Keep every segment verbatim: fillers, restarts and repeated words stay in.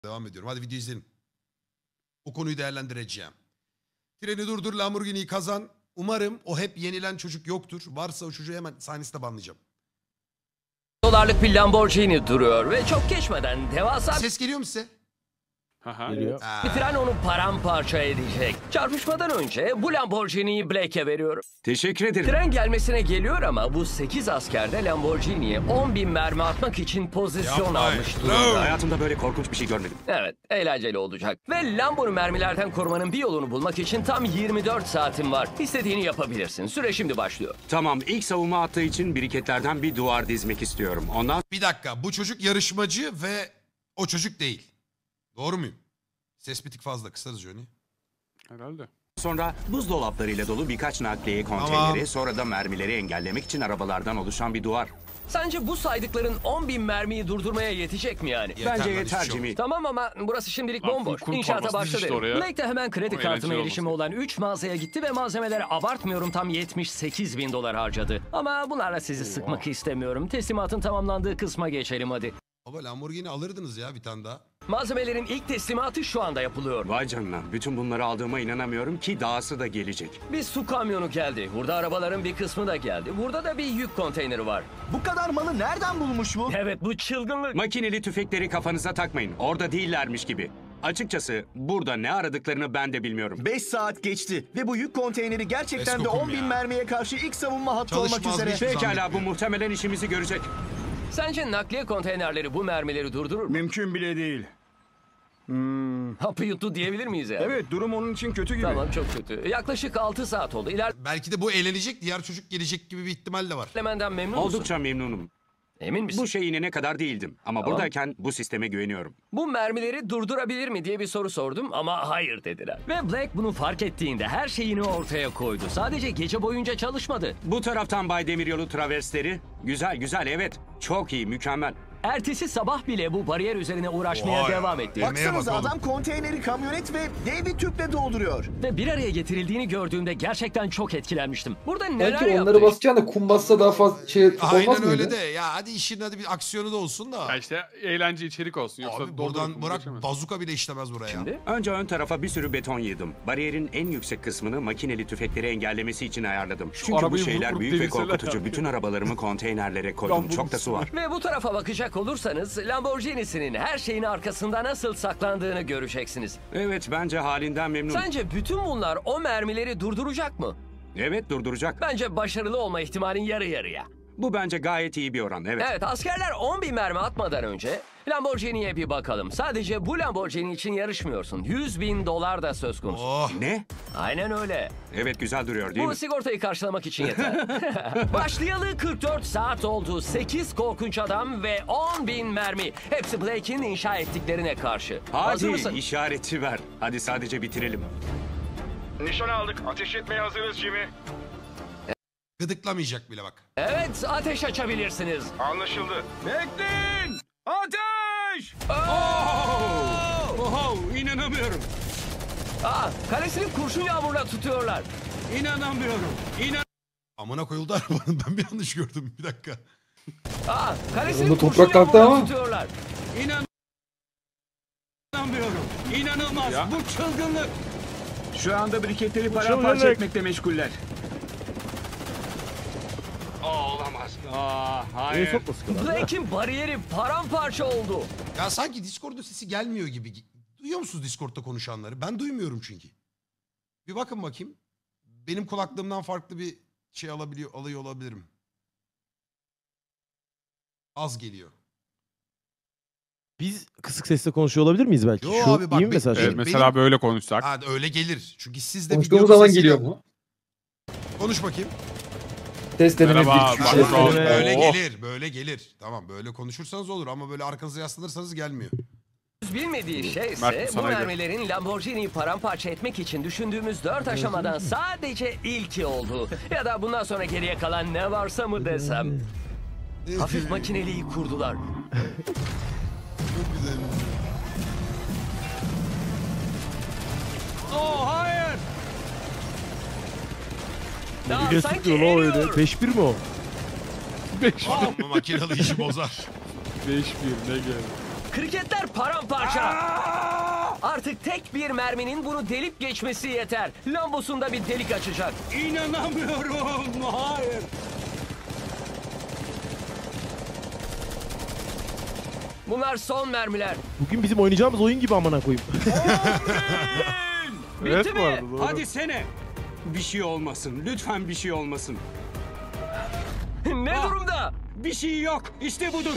Devam ediyorum. Hadi video izleyelim. O konuyu değerlendireceğim. Treni durdur, Lamborghini'yi kazan. Umarım o hep yenilen çocuk yoktur. Varsa o çocuğu hemen sahnesinde banlayacağım. Dolarlık bir Lamborghini duruyor ve çok geçmeden devasa Ses geliyor mu size? Aha. bir tren onu paramparça edecek. Çarpışmadan önce bu Lamborghini'yi Blake'e veriyorum. Teşekkür ederim. Tren gelmesine geliyor ama bu sekiz asker de Lamborghini'ye on bin mermi atmak için pozisyon Yapmayın. almış durumda. No. Hayatımda böyle korkunç bir şey görmedim. Evet, eğlenceli olacak. Ve Lambo'nu mermilerden korumanın bir yolunu bulmak için tam yirmi dört saatin var. İstediğini yapabilirsin. Süre şimdi başlıyor. Tamam, ilk savunma attığı için biriketlerden bir duvar dizmek istiyorum. Ondan Bir dakika. Bu çocuk yarışmacı ve o çocuk değil. Doğru muyum? Ses bir tık fazla. Kısarız Johnny. Herhalde. sonra buzdolaplarıyla dolu birkaç nakliye konteyneri, Tamam. sonra da mermileri engellemek için arabalardan oluşan bir duvar. Sence bu saydıkların on bin mermiyi durdurmaya yetecek mi yani? Yeter Bence lan, yeter hiçbir şey Jimmy. Tamam ama burası şimdilik Lan bomboş. kurt İnşaata torbası başladı. dizişti oraya. Blake de hemen kredi O kartıma eğlenceli erişimi olması. olan üç mağazaya gitti ve malzemelere abartmıyorum tam yetmiş sekiz bin dolar harcadı. Ama bunlarla sizi sıkmak istemiyorum. Teslimatın tamamlandığı kısma geçelim hadi. Baba Lamborghini alırdınız ya bir tane daha. Malzemelerin ilk teslimatı şu anda yapılıyor. Vay canına, bütün bunları aldığıma inanamıyorum ki dahası da gelecek. Bir su kamyonu geldi. Burada arabaların bir kısmı da geldi. Burada da bir yük konteyneri var. Bu kadar malı nereden bulmuş bu? Evet bu çılgınlık. Makineli tüfekleri kafanıza takmayın, orada değillermiş gibi. Açıkçası burada ne aradıklarını ben de bilmiyorum. beş saat geçti ve bu yük konteyneri gerçekten de Eskokum on bin ya. mermiye karşı ilk savunma hattı olmak Çalışmaz üzere. bir şey. Pekala, bu muhtemelen işimizi görecek. Sence nakliye konteynerleri bu mermileri durdurur mu? Mümkün bile değil. Hapı yuttu diyebilir miyiz yani? Evet, durum onun için kötü gibi. Tamam çok kötü. Yaklaşık altı saat oldu. Belki de bu eğlenecek, diğer çocuk gelecek gibi bir ihtimal de var. İlerlemenden memnun musun? Oldukça memnunum. Emin misin? Bu şeye inene kadar değildim ama Tamam. buradayken bu sisteme güveniyorum. Bu mermileri durdurabilir mi diye bir soru sordum ama hayır dediler. Ve Black bunu fark ettiğinde her şeyini ortaya koydu. Sadece gece boyunca çalışmadı. Bu taraftan Bay Demiryolu traversleri. Güzel güzel, evet. Çok iyi, mükemmel. Ertesi sabah bile bu bariyer üzerine uğraşmaya Vay devam ya. etti. Bak- Baksanıza Emeğe bak adam konteyneri kamyonet ve dev bir tüple dolduruyor. Ve bir araya getirildiğini gördüğümde gerçekten çok etkilenmiştim. Burada neler Belki yaptı? onları basacağına kum bassa daha fazla şey olmaz Aynen mıydı? öyle de. Ya hadi işin hadi bir aksiyonu da olsun da. Ya işte eğlence içerik olsun. Yoksa Abi doldurup buradan bırak geçemez. bazuka bile işlemez buraya. Şimdi? Önce ön tarafa bir sürü beton yığdım. Bariyerin en yüksek kısmını makineli tüfekleri engellemesi için ayarladım. Çünkü bu arabayı şeyler vurup büyük ve devirseler korkutucu. ya. Bütün arabalarımı konteynerlere koydum. Lan bu Çok da su var. Ve bu tarafa bakacak olursanız Lamborghini'sinin her şeyin arkasında nasıl saklandığını göreceksiniz. Evet, bence halinden memnunum. Sence bütün bunlar o mermileri durduracak mı? Evet, durduracak. Bence başarılı olma ihtimalin yarı yarıya. Bu bence gayet iyi bir oran, evet. Evet, askerler on bin mermi atmadan önce Lamborghini'ye bir bakalım. Sadece bu Lamborghini için yarışmıyorsun. yüz bin dolar da söz konusu. Oh. Ne? Aynen öyle. Evet, güzel duruyor değil Bu mi? sigortayı karşılamak için yeter. Başlayalı kırk dört saat oldu. sekiz korkunç adam ve on bin mermi. Hepsi Blake'in inşa ettiklerine karşı. Hazır Hadi mısın? işareti ver. Hadi sadece bitirelim. Nişan aldık. Ateş etmeye hazırız Jimmy. Gıdıklamayacak bile bak. Evet, ateş açabilirsiniz. Anlaşıldı. Bekleyin! Ateş! Oh, inanamıyorum. Aa, kalesini kurşun yağmurla tutuyorlar. İnanamıyorum. İnan Amına koyuldu arabanın. Ben bir yanlış gördüm. Bir dakika. Aa, kalesini Onda kurşun toprak kalktı yağmurla ama. tutuyorlar. İnan İnanamıyorum. İnanılmaz. Ya. Bu çılgınlık. Şu anda briketleri paramparça etmekle meşguller. Aa, olamaz. Aa, hayır. Blake'in bariyeri paramparça oldu. Ya sanki Discord'da sesi gelmiyor gibi. Duyuyor musunuz Discord'da konuşanları? Ben duymuyorum çünkü. Bir bakın bakayım. Benim kulaklığımdan farklı bir şey alabiliyor, alıyor olabilirim. Az geliyor. Biz kısık sesle konuşuyor olabilir miyiz belki? Yo Şu abi bak iyi mi be- mesaj? Evet, Benim- mesela böyle konuşsak. Ha öyle gelir. Çünkü siz de Konuştuğumuz videonun zaman sesiyle- geliyor mu? Konuş bakayım. Test deneme Merhaba, bir ben ses şu an- deneme. Böyle Oh. gelir, böyle gelir. Tamam böyle konuşursanız olur ama böyle arkanıza yaslanırsanız gelmiyor. Bilmediği şey ise Mert, bu sana göre. mermilerin Lamborghini'yi paramparça etmek için düşündüğümüz dört aşamadan sadece ilki oldu. Ya da bundan sonra geriye kalan ne varsa mı desem. Hafif makineliği kurdular. Çok güzel. Oh, hayır. Ya, Bir sanki sıkıyor lan öyle. eriyor. beş bir mi o? beş Ama makinalı işi bozar. bir ne geldi? Kriketler paramparça. Artık tek bir merminin bunu delip geçmesi yeter. Lambosunda bir delik açacak. İnanamıyorum. Hayır. Bunlar son mermiler. Bugün bizim oynayacağımız oyun gibi amına koyayım. Evet Bitti bu mi? arada doğru. Hadi sene. Bir şey olmasın. Lütfen bir şey olmasın. Ne Ah. durumda? Bir şey yok. İşte budur.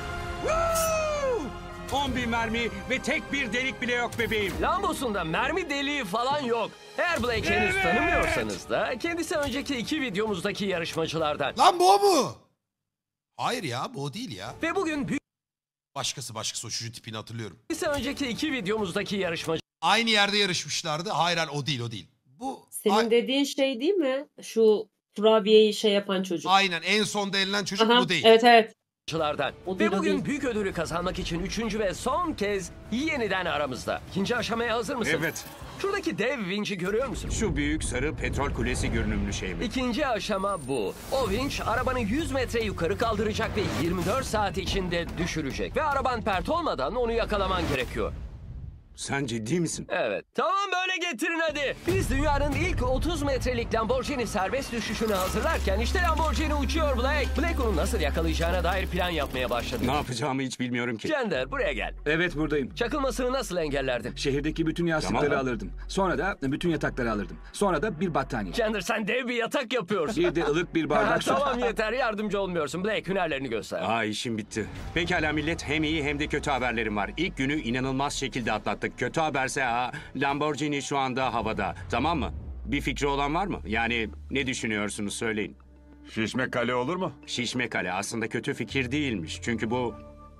Woo! on bin mermi ve tek bir delik bile yok bebeğim. Lambosunda mermi deliği falan yok. Eğer Blake henüz Evet. tanımıyorsanız da kendisi önceki iki videomuzdaki yarışmacılardan. Lan bu o mu? Hayır ya bu o değil ya. Ve bugün büyük Başkası başkası o çocuğun tipini hatırlıyorum. Kendisi önceki iki videomuzdaki yarışmacı. Aynı yerde yarışmışlardı. Hayır hayır o değil o değil. Bu Senin Ay- dediğin şey değil mi? Şu kurabiyeyi şey yapan çocuk. aynen en sonda elenen çocuk Aha, bu değil. evet evet. Lardan. O değil, Ve o bugün değil. büyük ödülü kazanmak için üçüncü ve son kez yeniden aramızda. İkinci aşamaya hazır mısın? Evet. Şuradaki dev vinci görüyor musun? Şu büyük sarı petrol kulesi görünümlü şey mi? İkinci aşama bu. O vinç arabanı yüz metre yukarı kaldıracak ve yirmi dört saat içinde düşürecek. Ve araban pert olmadan onu yakalaman gerekiyor. Sen ciddi misin? Evet. Tamam böyle getirin hadi. Biz dünyanın ilk otuz metrelik Lamborghini serbest düşüşünü hazırlarken işte Lamborghini uçuyor Blake. Blake onu nasıl yakalayacağına dair plan yapmaya başladı. Ne yapacağımı hiç bilmiyorum ki. Cender buraya gel. Evet buradayım. Çakılmasını nasıl engellerdin? Şehirdeki bütün yastıkları Tamam. alırdım. Sonra da bütün yatakları alırdım. Sonra da bir battaniye. Cender sen dev bir yatak yapıyorsun. Bir de ılık bir Ha, bardak su. tamam yeter yardımcı olmuyorsun. Blake hünerlerini göster. Aa işim bitti. Pekala millet hem iyi hem de kötü haberlerim var. İlk günü inanılmaz şekilde atlattık. Kötü haberse ha, Lamborghini şu anda havada. Tamam mı? Bir fikri olan var mı? Yani ne düşünüyorsunuz söyleyin. Şişme kale olur mu? Şişme kale aslında kötü fikir değilmiş. Çünkü bu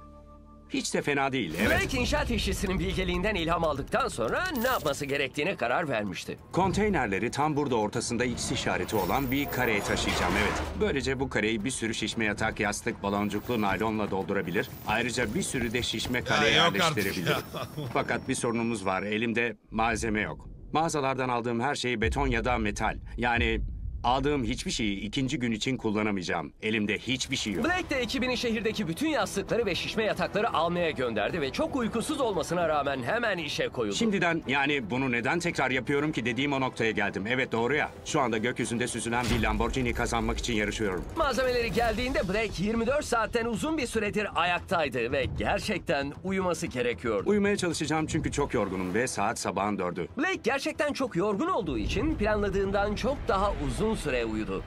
hiç de fena değil. Evet. Blake inşaat işçisinin bilgeliğinden ilham aldıktan sonra ne yapması gerektiğine karar vermişti. Konteynerleri tam burada ortasında X işareti olan bir kareye taşıyacağım, evet. Böylece bu kareyi bir sürü şişme yatak, yastık, baloncuklu naylonla doldurabilir. Ayrıca bir sürü de şişme kale Ya yok artık yerleştirebilirim. Fakat bir sorunumuz var, elimde malzeme yok. Mağazalardan aldığım her şey beton ya da metal. Yani aldığım hiçbir şeyi ikinci gün için kullanamayacağım. Elimde hiçbir şey yok. Blake de ekibini şehirdeki bütün yastıkları ve şişme yatakları almaya gönderdi ve çok uykusuz olmasına rağmen hemen işe koyuldu. Şimdiden yani bunu neden tekrar yapıyorum ki dediğim o noktaya geldim. Evet doğru ya. Şu anda gökyüzünde süzülen bir Lamborghini kazanmak için yarışıyorum. Malzemeleri geldiğinde Blake yirmi dört saatten uzun bir süredir ayaktaydı ve gerçekten uyuması gerekiyordu. Uyumaya çalışacağım çünkü çok yorgunum ve saat sabahın dördü. Blake gerçekten çok yorgun olduğu için planladığından çok daha uzun süre uyudu.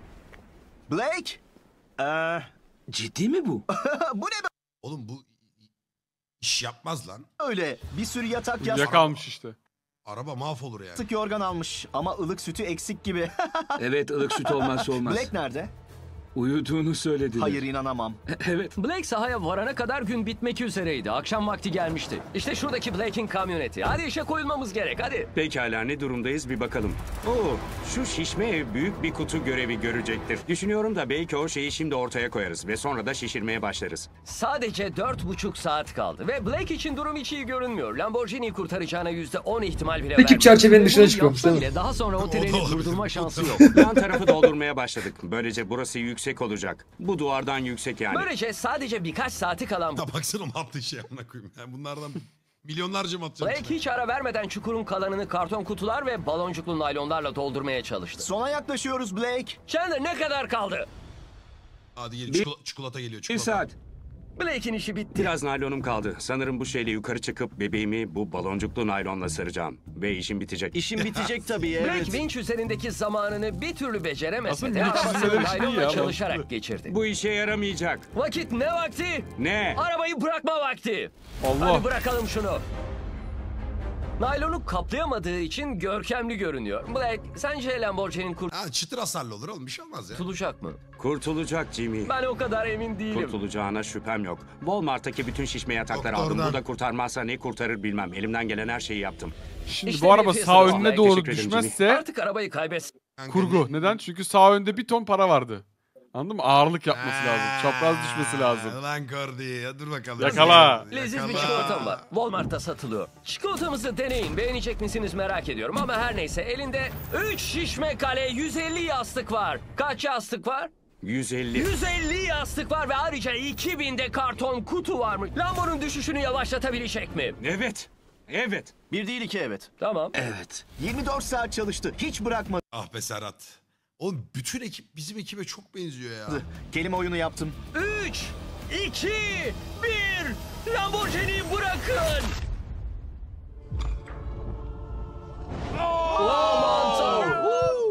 Blake? Ee, Ciddi mi bu? bu ne Oğlum bu iş yapmaz lan. böyle? Bir sürü yatak yastık Yakalmış işte. Araba mahvolur yani. yorgan almış ama ılık sütü eksik gibi. Evet ılık süt olmazsa olmaz. Blake nerede? Uyuduğunu söylediler. Hayır inanamam. Evet. Blake sahaya varana kadar gün bitmek üzereydi. Akşam vakti gelmişti. İşte şuradaki Blake'in kamyoneti. Hadi işe koyulmamız gerek hadi. Pekala ne durumdayız bir bakalım. Oo, şu şişme ev büyük bir kutu görevi görecektir. Düşünüyorum da belki o şeyi şimdi ortaya koyarız ve sonra da şişirmeye başlarız. Sadece dört buçuk saat kaldı ve Blake için durum hiç iyi görünmüyor. Lamborghini'yi kurtaracağına yüzde on ihtimal bile Ekip vermiyor. çerçevenin Ve dışına bunu çıkıyormuş, yapsa değil mi? bile Daha sonra o O treni da olabilir. durdurma şansı yok. Yan tarafı doldurmaya başladık. Böylece burası yüksek olacak. Bu duvardan yüksek yani. Böylece sadece birkaç saati kalan Ya baksana mı attığı şey amına koyayım. Yani bunlardan milyonlarca mı atacağım? Blake hiç ara vermeden çukurun kalanını karton kutular ve baloncuklu naylonlarla doldurmaya çalıştı. Sona yaklaşıyoruz Blake. Chandler ne kadar kaldı? Hadi gel Bir- çikolata, çikolata geliyor Bir çikolata. saat. Blake'in işi bitti. Biraz naylonum kaldı. Sanırım bu şeyle yukarı çıkıp bebeğimi bu baloncuklu naylonla saracağım. Ve işim bitecek. İşim bitecek tabii Blake vinç üzerindeki zamanını bir türlü beceremese Aslında de vinç arabasını üzerinde bir şey naylonla ya, çalışarak mantıklı. geçirdi. Bu işe yaramayacak. Vakit ne vakti? Ne? Arabayı bırakma vakti. Allah. Hadi bırakalım şunu. Naylonu kaplayamadığı için görkemli görünüyor. Blake, sence Lamborghini'nin Ha çıtır hasarlı olur oğlum bir şey olmaz ya. kurtulacak mı? Kurtulacak Jimmy. Ben o kadar emin değilim. Kurtulacağına şüphem yok. Walmart'taki bütün şişme yatakları aldım. Doktordan. Bu da kurtarmazsa ne kurtarır bilmem. Elimden gelen her şeyi yaptım. Şimdi İşte bu araba nefes sağ alın. önüne Teşekkür doğru ederim düşmezse Artık arabayı kaybetsin. Kanka, kurgu. Neden? Çünkü sağ önde bir ton para vardı. Anladın mı? Ağırlık yapması lazım. Çapraz düşmesi lazım. Lan Kordi ya dur bakalım. Yakala. Leziz bir Yakala. çikolatam var. Walmart'ta satılıyor. Çikolatamızı deneyin. Beğenecek misiniz merak ediyorum. Ama her neyse elinde üç şişme kale yüz elli yastık var. Kaç yastık var? yüz elli. yüz elli yastık var ve ayrıca iki bin de karton kutu varmış. Lambo'nun düşüşünü yavaşlatabilecek mi? Evet. Evet. Bir değil iki evet. Tamam. Evet. yirmi dört saat çalıştı. Hiç bırakmadı. Ah be Serhat. Oğlum bütün ekip bizim ekibe çok benziyor ya. Kelime oyunu yaptım. üç, iki, bir. Lamborghini'yi bırakın. Aman tanrım.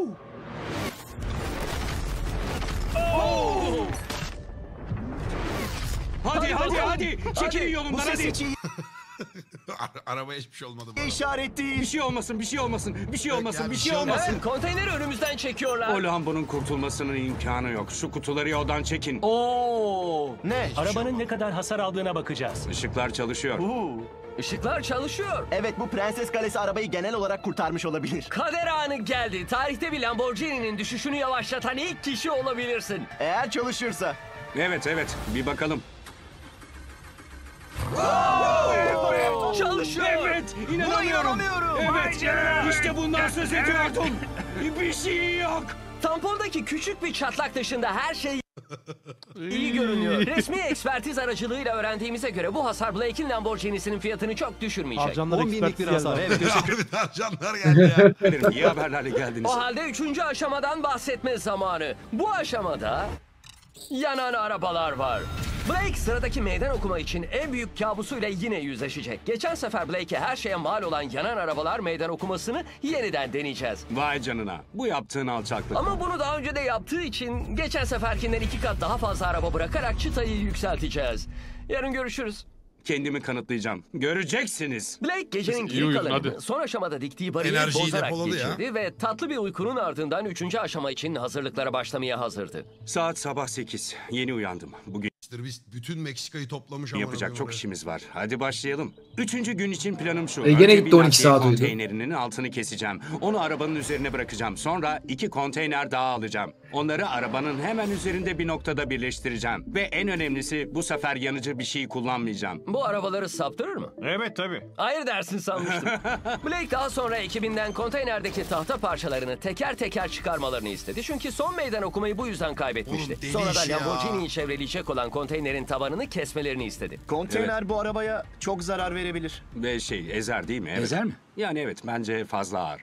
Hadi hadi hadi. Çekilin Bu yolumdan ses hadi. hiç iyi Ara- Arabaya hiçbir şey olmadı bu arada. işaret değil. Bir şey olmasın, bir şey olmasın, bir şey olmasın, yani bir bir şey şey olmaz. olmasın. Evet, konteyneri önümüzden çekiyorlar. O Lambo'nun kurtulmasının imkanı yok. Şu kutuları yoldan çekin. Oo. Ne? Arabanın ne kadar hasar aldığına bakacağız. Işıklar çalışıyor. Uhu. Işıklar çalışıyor. Evet bu Prenses Kalesi arabayı genel olarak kurtarmış olabilir. Kader anı geldi. Tarihte bir Lamborghini'nin düşüşünü yavaşlatan ilk kişi olabilirsin. Eğer çalışırsa. Evet evet, bir bakalım. Çalışıyor. Evet, inanamıyorum. inanamıyorum. Evet, işte bundan söz ediyordum. Bir şey yok. Tampondaki küçük bir çatlak dışında her şey iyi görünüyor. Resmi ekspertiz aracılığıyla öğrendiğimize göre bu hasar Blake'in Lamborghini'sinin fiyatını çok düşürmeyecek. Harcanlar ekspertiz geldi. Harbiden canlar geldi ya. İyi haberlerle geldiniz. O halde üçüncü aşamadan bahsetme zamanı. Bu aşamada yanan arabalar var. Blake sıradaki meydan okuma için en büyük kabusuyla yine yüzleşecek. Geçen sefer Blake'e her şeye mal olan yanan arabalar meydan okumasını yeniden deneyeceğiz. Vay canına, bu yaptığın alçaklık. Ama bunu daha önce de yaptığı için geçen seferkinden iki kat daha fazla araba bırakarak çıtayı yükselteceğiz. Yarın görüşürüz. Kendimi kanıtlayacağım. Göreceksiniz. Blake gecenin İyi geri uyudun, kalanını hadi. son aşamada diktiği bariyeri Enerjiyi bozarak depoladı ya. geçirdi ve tatlı bir uykunun ardından üçüncü aşama için hazırlıklara başlamaya hazırdı. Saat sabah sekiz. Yeni uyandım. Bugün İşte biz bütün Meksika'yı toplamış ama. yapacak çok işimiz var. Hadi başlayalım. Üçüncü gün için planım şu. E, gene Önce gitti bir on iki nakliye saat uyudu. konteynerinin altını keseceğim. Onu arabanın üzerine bırakacağım. Sonra iki konteyner daha alacağım. Onları arabanın hemen üzerinde bir noktada birleştireceğim. Ve en önemlisi bu sefer yanıcı bir şey kullanmayacağım. Bu arabaları saptırır mı? Evet tabii. Hayır dersin sanmıştım. Blake daha sonra ekibinden konteynerdeki tahta parçalarını teker teker çıkarmalarını istedi. Çünkü son meydan okumayı bu yüzden kaybetmişti. Oğlum deli Sonra da iş ya. Lamborghini'yi çevreleyecek olan konteynerin tabanını kesmelerini istedi. Konteyner bu arabaya çok zarar verebilir. Ve şey ezer değil mi? Evet. Ezer mi? Yani evet bence fazla ağır.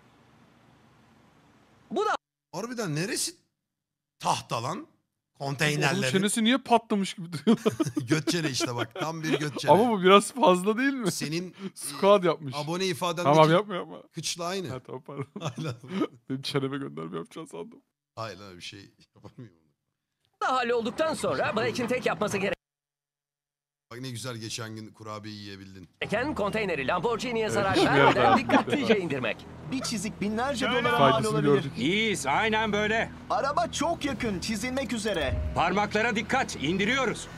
Bu da Harbiden neresi tahta lan? Onun Konteynerleri. çenesi niye patlamış gibi duruyor? Götçene işte bak. Tam bir götçene. Ama bu biraz fazla değil mi? Senin Squad yapmış. abone ifadendeki Tamam yapma yapma. kıçla aynı. Ha, tamam pardon. Aynen. Benim çeneme gönderme yapacağını sandım. Hayır lan bir şey yapamıyorum. da hallolduktan sonra Blake'in tek yapması Bak ne güzel geçen gün kurabiye yiyebildin. gereken konteyneri Lamborghini'ye zarar Evet, vermeden evet. dikkatlice indirmek. Bir çizik binlerce dolara mal Faydasını olabilir. gördük. İyiyiz aynen böyle. Araba çok yakın çizilmek üzere. Parmaklara dikkat indiriyoruz.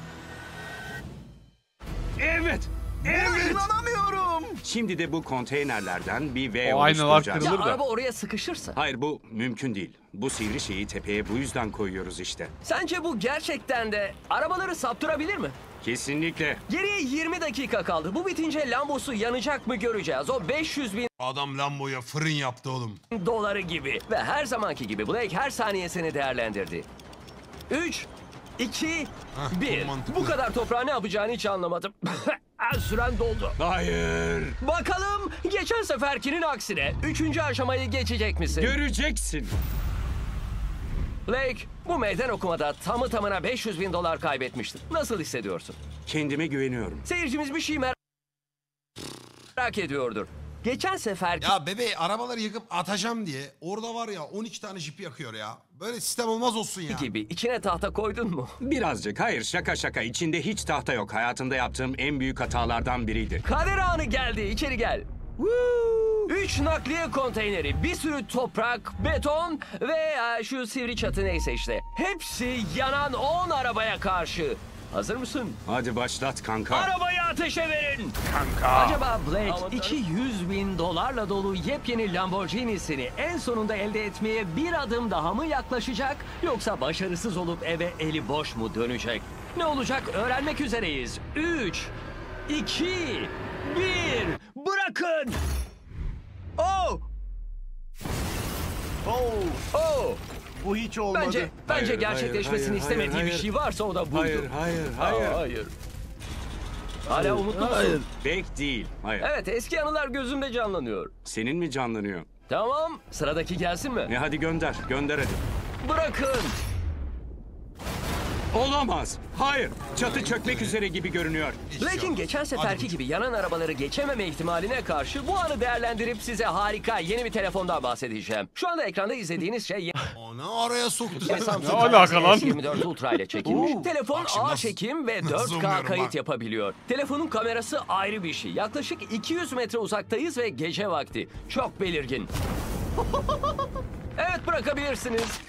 Evet. Evet. İnanamıyorum. Şimdi de bu konteynerlerden bir V O aynalar oluşturacağız. Ya kırılır da. araba oraya sıkışırsa? Hayır bu mümkün değil. Bu sivri şeyi tepeye bu yüzden koyuyoruz işte. Sence bu gerçekten de arabaları saptırabilir mi? Kesinlikle. Geriye yirmi dakika kaldı. Bu bitince Lambo'su yanacak mı göreceğiz. O beş yüz bin Adam Lambo'ya fırın yaptı oğlum. doları gibi. Ve her zamanki gibi Blake her saniyesini değerlendirdi. üç, iki, Hah, bir. çok mantıklı. Bu kadar toprağı ne yapacağını hiç anlamadım. Süren doldu. Hayır. Bakalım geçen seferkinin aksine üçüncü aşamayı geçecek misin? Göreceksin. Blake, bu meydan okumada tamı tamına beş yüz bin dolar kaybetmiştin. Nasıl hissediyorsun? Kendime güveniyorum. Seyircimiz bir şey mer- merak ediyordur. Geçen sefer Ya bebeği arabaları yıkıp atacağım diye orada var ya on iki tane jipi yakıyor ya. Böyle sistem olmaz olsun ya. gibi içine tahta koydun mu? Birazcık. Hayır şaka şaka. İçinde hiç tahta yok. Hayatımda yaptığım en büyük hatalardan biriydi. Kader anı geldi. İçeri gel. Woo! Üç nakliye konteyneri, bir sürü toprak, beton ve e, şu sivri çatı neyse işte. Hepsi yanan on arabaya karşı. Hazır mısın? Hadi başlat kanka. Arabayı ateşe verin. Kanka. Acaba Blake iki yüz bin dolarla dolu yepyeni Lamborghini'sini en sonunda elde etmeye bir adım daha mı yaklaşacak? Yoksa başarısız olup eve eli boş mu dönecek? Ne olacak öğrenmek üzereyiz. Üç, iki, bir. Bırakın. Oh! Oh. Oh! Bu hiç olmadı. Bence bence Hayır, gerçekleşmesini hayır, hayır, istemediği hayır. bir şey varsa o da buydu. Hayır, hayır, hayır. Aa, hayır. Hala umutlu musun? Hayır. Fake değil. Hayır. Evet, eski anılar gözümde canlanıyor. Senin mi canlanıyor? Tamam, sıradaki gelsin mi? E hadi gönder. Gönder hadi. Bırakın. Olamaz. Hayır. Çatı çökmek üzere gibi görünüyor. Blake'in geçen seferki gibi yanan arabaları geçememe ihtimaline karşı bu anı değerlendirip size harika yeni bir telefondan bahsedeceğim. Şu anda ekranda izlediğiniz şey Onu araya soktu. Samsung Ne alaka lan? S yirmi dört Ultra ile çekilmiş. Telefon Bak şimdi A nasıl- çekim ve nasıl dört K zoomluyorum kayıt bak. yapabiliyor. Telefonun kamerası ayrı bir şey. Yaklaşık iki yüz metre uzaktayız ve gece vakti. Çok belirgin. Evet, bırakabilirsiniz.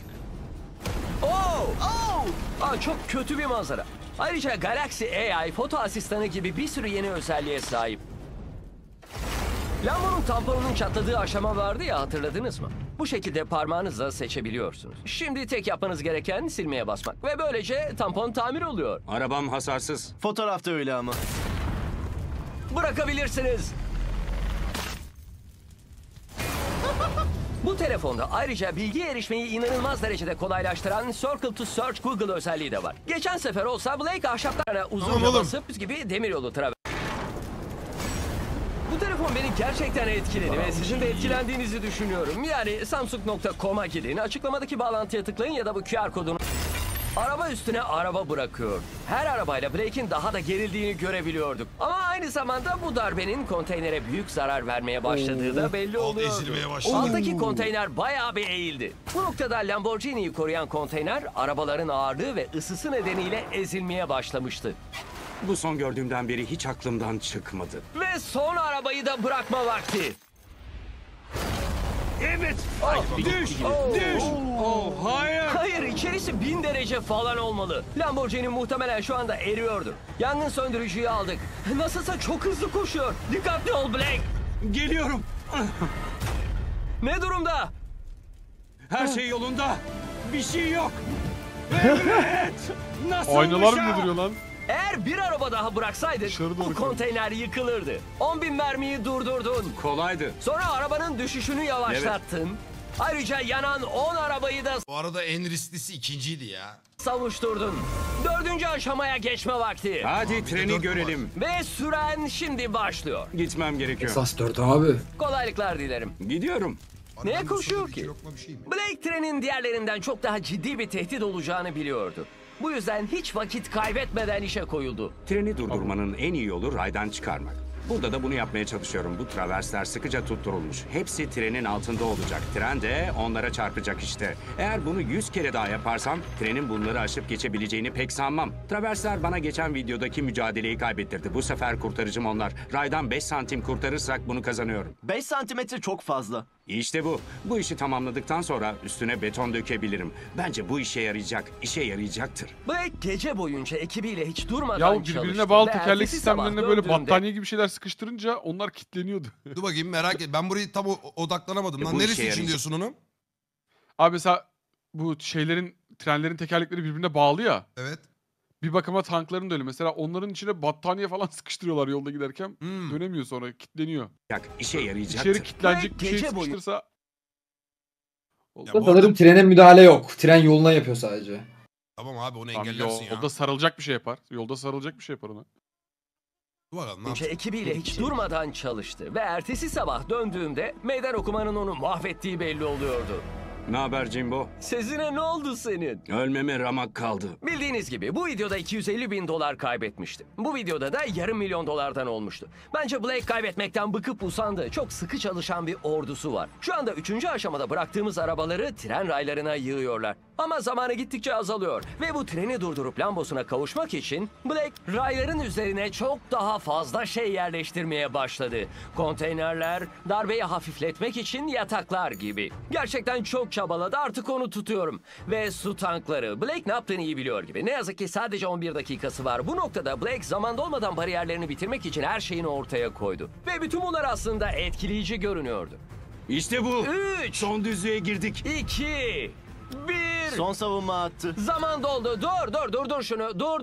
Oo! Oh! Aa, çok kötü bir manzara. Ayrıca Galaxy A I foto asistanı gibi bir sürü yeni özelliğe sahip. Lambo'nun tamponunun çatladığı aşama vardı ya, hatırladınız mı? Bu şekilde parmağınızla seçebiliyorsunuz. Şimdi tek yapmanız gereken silmeye basmak ve böylece tampon tamir oluyor. Arabam hasarsız. Fotoğrafta öyle ama. Bırakabilirsiniz. Bu telefonda ayrıca bilgiye erişmeyi inanılmaz derecede kolaylaştıran Circle to Search Google özelliği de var. Geçen sefer olsa Blake ahşaplarına uzunca Tamam oğlum. basıp gibi demiryolu travel. Bu telefon beni gerçekten etkiledi ve sizin de etkilendiğinizi düşünüyorum. Yani samsung nokta com'a gidin, açıklamadaki bağlantıya tıklayın ya da bu Q R kodunu... Araba üstüne araba bırakıyor. Her arabayla Blake'in daha da gerildiğini görebiliyorduk. Ama aynı zamanda bu darbenin konteynere büyük zarar vermeye başladığı da belli Alt oluyordu. ezilmeye başladı. Alttaki konteyner bayağı bir eğildi. Bu noktada Lamborghini'yi koruyan konteyner arabaların ağırlığı ve ısısı nedeniyle ezilmeye başlamıştı. Bu son gördüğümden beri hiç aklımdan çıkmadı. Ve son arabayı da bırakma vakti. Evet. Oh, Düş. oh. Düş. Oh, hayır. Hayır, içerisi bin derece falan olmalı. Lamborghini muhtemelen şu anda eriyordur. Yangın söndürücüyü aldık. Nasılsa çok hızlı koşuyor. Dikkatli ol Blake. Geliyorum. Ne durumda? Her şey yolunda. Bir şey yok. Evet. Nasıl Aynalar mı duruyor lan? Eğer bir araba daha bıraksaydık Dışarı doğru bu konteyner yıkılırdı. on bin mermiyi durdurdun. Kolaydı. Sonra arabanın düşüşünü yavaşlattın. Ayrıca yanan on arabayı da Bu arada en risklisi ikinciydi ya. savuşturdun. Dördüncü aşamaya geçme vakti. Hadi Abi, treni dört görelim. Ve süren şimdi başlıyor. Gitmem gerekiyor. Esas dört abi. Kolaylıklar dilerim. Gidiyorum. Neye Arabanın koşuyor sonunda ki? iki lokma bir şey mi? Blake trenin diğerlerinden çok daha ciddi bir tehdit olacağını biliyordu. Bu yüzden hiç vakit kaybetmeden işe koyuldu. Treni durdurmanın en iyi yolu raydan çıkarmak. Burada da bunu yapmaya çalışıyorum. Bu traversler sıkıca tutturulmuş. Hepsi trenin altında olacak. Tren de onlara çarpacak işte. Eğer bunu yüz kere daha yaparsam trenin bunları aşıp geçebileceğini pek sanmam. Traversler bana geçen videodaki mücadeleyi kaybettirdi. Bu sefer kurtarıcım onlar. Raydan beş santim kurtarırsak bunu kazanıyorum. beş santimetre çok fazla. İşte bu. Bu işi tamamladıktan sonra üstüne beton dökebilirim. Bence bu işe yarayacak. İşe yarayacaktır. Blake gece boyunca ekibiyle hiç durmadan Ya çalıştı. birbirine bağlı ve tekerlek ertesi sabah sistemlerine böyle döndüğünde- battaniye gibi şeyler sıkıştırınca onlar kilitleniyordu. Dur bakayım, merak et. Ben burayı tam o- odaklanamadım. E, Lan bu işe neresi için yarayacak. diyorsun onu? Abi mesela bu şeylerin, trenlerin tekerlekleri birbirine bağlı ya. Evet. Bir bakıma tankların da öyle. Mesela onların içine battaniye falan sıkıştırıyorlar yolda giderken. Hmm. Dönemiyor sonra, kilitleniyor. İşe yarayacaktır. İçeri kilitlenecek bir şey Gece boyu- sıkıştırsa... Ya bu Sanırım arada- trene müdahale yok. Tren yoluna yapıyor sadece. Tamam abi, onu Tamam, engellersin ya. yolda sarılacak bir şey yapar. Yolda sarılacak bir şey yapar ona. Dur bakalım ne Önce yapacak? ekibiyle hiç durmadan çalıştı ve ertesi sabah döndüğümde meydan okumanın onu mahvettiği belli oluyordu. Ne haber Jimbo? Sezine ne oldu senin? Ölmeme ramak kaldı. Bildiğiniz gibi bu videoda iki yüz elli bin dolar kaybetmişti. Bu videoda da yarım milyon dolardan olmuştu. Bence Blake kaybetmekten bıkıp usandı. Çok sıkı çalışan bir ordusu var. Şu anda üçüncü aşamada bıraktığımız arabaları tren raylarına yığıyorlar. Ama zamanı gittikçe azalıyor. Ve bu treni durdurup Lambosuna kavuşmak için Blake rayların üzerine çok daha fazla şey yerleştirmeye başladı. Konteynerler, darbeyi hafifletmek için yataklar gibi. Gerçekten çok çabaladı, artık onu tutuyorum. Ve su tankları. Blake ne yaptığını iyi biliyor gibi. Ne yazık ki sadece on bir dakikası var. Bu noktada Blake zaman dolmadan bariyerlerini bitirmek için her şeyini ortaya koydu. Ve bütün bunlar aslında etkileyici görünüyordu. İşte bu. üç, Son düzlüğe girdik. iki, bir. Son savunma attı. Zaman doldu. Dur dur dur dur şunu. Dur dur.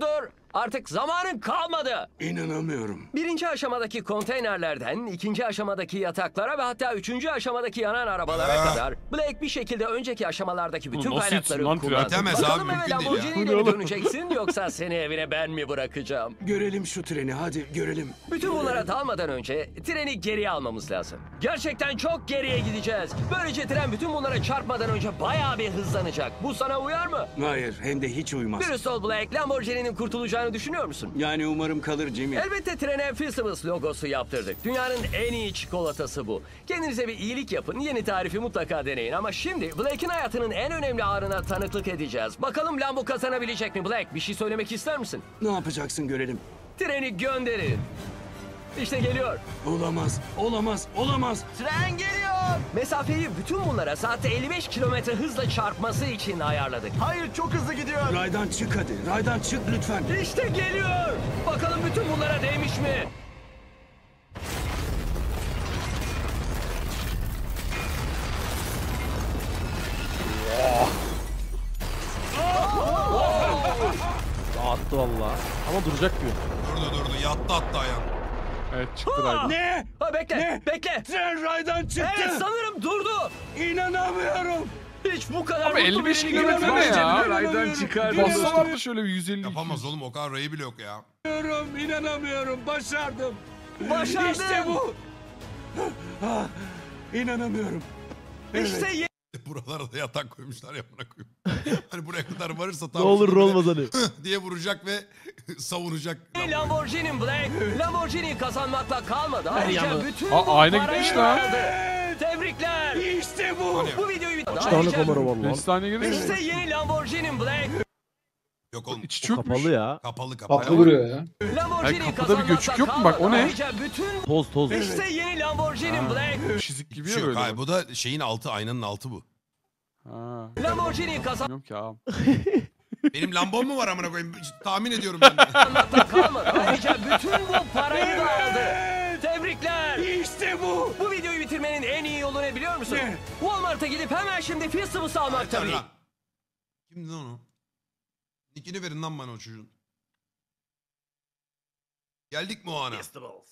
Artık zamanın kalmadı. İnanamıyorum. Birinci aşamadaki konteynerlerden, ikinci aşamadaki yataklara ve hatta üçüncü aşamadaki yanan arabalara Ah. kadar Blake bir şekilde önceki aşamalardaki bütün Oğlum nasıl kaynakları yetsin lan tren? kullandı. Bitemez abi, Bakalım eve mümkün değil ya. Lamborghini'yle mi döneceksin yoksa seni evine ben mi bırakacağım? Görelim şu treni, hadi görelim. Bütün bunlara dalmadan önce treni geriye almamız lazım. Gerçekten çok geriye gideceğiz. Böylece tren bütün bunlara çarpmadan önce bayağı bir hızlanacak. Bu sana uyar mı? Hayır, hem de hiç uymaz. Dürüst ol Blake, Lamborghini'nin kurtulacağını düşünüyor musun? Yani umarım kalır Jimmy. Elbette trene Festivals logosu yaptırdık. Dünyanın en iyi çikolatası bu. Kendinize bir iyilik yapın, yeni tarifi mutlaka deneyin. Ama şimdi Blake'in hayatının en önemli ağrına tanıklık edeceğiz. Bakalım Lambo kazanabilecek mi Blake? Bir şey söylemek ister misin? Ne yapacaksın görelim. Treni gönderin. İşte geliyor. Olamaz, olamaz, olamaz. Tren geliyor. Mesafeyi bütün bunlara saatte elli beş kilometre hızla çarpması için ayarladık. Hayır çok hızlı gidiyor. Raydan çık hadi, raydan çık lütfen. İşte geliyor. Bakalım bütün bunlara değmiş mi? Attı valla. Ama duracak diyor. Durdu durdu. Yattı hatta ayağım. Evet çıktı raydan. Ne? Ha, bekle, Ne? bekle. Tren raydan çıktı. Evet sanırım durdu. İnanamıyorum. Hiç bu kadar Abi mutlu elli beş birini kilometre görmedim. ne ya? Raydan çıkar. Bassalar da şöyle bir yüz elli. Yapamaz oğlum, o kadar rayı bile yok ya. İnanamıyorum, inanamıyorum. Başardım. Başardın. İşte bu. Ah, İnanamıyorum. İşte ye- Buralara da yatak koymuşlar ya, buna koyayım. Hani buraya kadar varırsa Ne tam olur böyle olmaz hani. diye vuracak ve savunacak. Lamborghini Blake. Lamborghini kazanmakla kalmadı. Ayrıca yandı. bütün Aa, bu ayna parayı gitmiş lan. aldı. Tebrikler. İşte bu. Bu videoyu bitirdi. Kaç tane Ayrıca kamera var lan? beş saniye gerek. İşte yeni Lamborghini Blake. Yok oğlum, İçi çökmüş. Kapalı ya. kapalı kapalı. Tatlı duruyor ya. Lamborghini Ay, kapıda bir kazanmakla göçük yok mu? Bak, o kalmadı. ne? Ayrıca bütün Toz toz. İşte yeni Lamborghini Blake. Çizik gibi Bir ya şey yok. böyle. Hayır, bu da şeyin altı, aynanın altı bu. Ha. Lamborghini Bilmiyorum ki abi. Benim Lambom mu var amına koyayım? Tahmin ediyorum ben de. kazanmakla kalmadı. Ayrıca bütün bu parayı da aldı. Tebrikler. İşte bu. Bu videoyu bitirmenin en iyi yolu ne biliyor musun? Ne? Walmart'a gidip hemen şimdi Festivals almak tabii. Lan. Kimdi lan o? Nickini verin lan bana o çocuğun. Geldik mi o ana?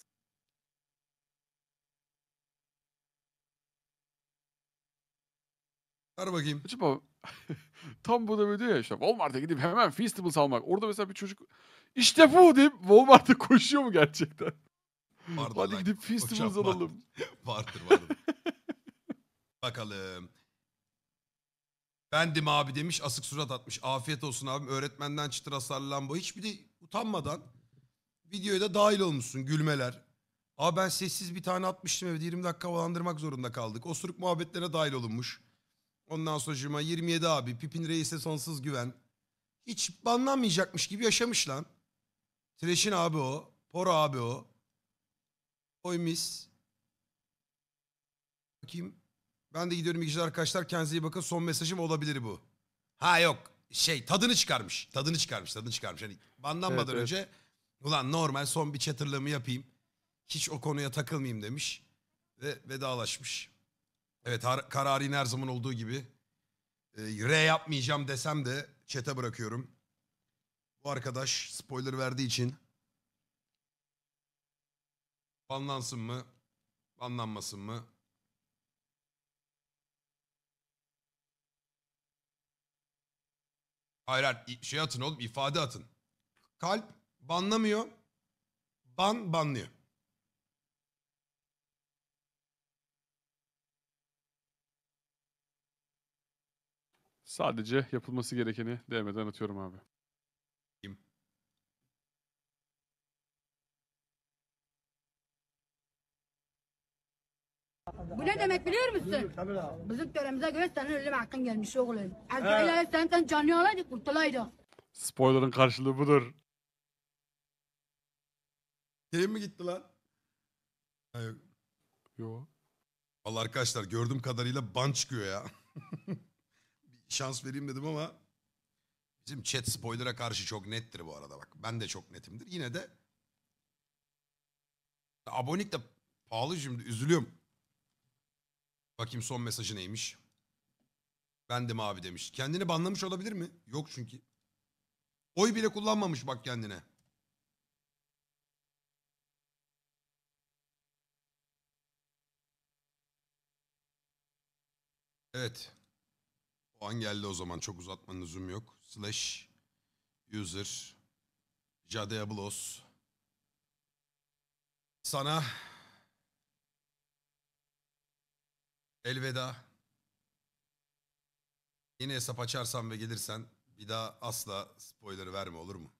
Ver bakayım. Acaba tam bu da böyle diyor ya işte Walmart'a gidip hemen Feastables almak. Orada mesela bir çocuk işte bu deyip Walmart'a koşuyor mu gerçekten? Vardır Hadi lan. gidip Feastables Hocam, var- alalım. Vardır vardır. Bakalım. Bendim abi demiş, asık surat atmış. Afiyet olsun abim. Öğretmenden çıtır hasarlı Lambo. Hiçbir de utanmadan videoya da dahil olmuşsun. Gülmeler. Abi ben sessiz bir tane atmıştım evde. yirmi dakika havalandırmak zorunda kaldık. Osuruk muhabbetlerine dahil olunmuş. Ondan sonra yirmi yedi abi. Pipin Reis'e sonsuz güven. Hiç banlanmayacakmış gibi yaşamış lan. Trash'in abi o. Poro abi o. Oy mis. Bakayım. Ben de gidiyorum iyi geceler arkadaşlar. Kendinize iyi bakın. Son mesajım olabilir bu. Ha yok. Şey tadını çıkarmış. Tadını çıkarmış. Tadını çıkarmış. Hani banlanmadan Evet, evet. önce ulan normal son bir çatırlığımı yapayım. Hiç o konuya takılmayayım demiş. Ve vedalaşmış. Evet har- kararın her zaman olduğu gibi. E, R yapmayacağım desem de chat'e bırakıyorum. Bu arkadaş spoiler verdiği için banlansın mı? Banlanmasın mı? Hayır hayır şey atın oğlum, ifade atın. Kalp banlamıyor. Ban banlıyor. Sadece yapılması gerekeni demeden atıyorum abi. Kim? Bu ne demek biliyor musun? Bizim töremize göre senin ölüm hakkın gelmiş oğlum. Azrail'e sen sen canlı alaydı kurtulaydı. Spoiler'ın karşılığı budur. Yayın mı gitti lan? Ha, yok. Yo. Vallahi arkadaşlar gördüğüm kadarıyla ban çıkıyor ya. Bir şans vereyim dedim ama bizim chat spoiler'a karşı çok nettir bu arada bak. Ben de çok netimdir. Yine de abonelik de pahalı, şimdi üzülüyorum. Bakayım son mesajı neymiş. Bendim abi demiş. Kendini banlamış olabilir mi? Yok çünkü. Oy bile kullanmamış bak kendine. Evet. O an geldi o zaman. Çok uzatmanın lüzum yok. Slash user Jadeablos. Sana elveda. Yeni hesap açarsan ve gelirsen bir daha asla spoiler verme, olur mu?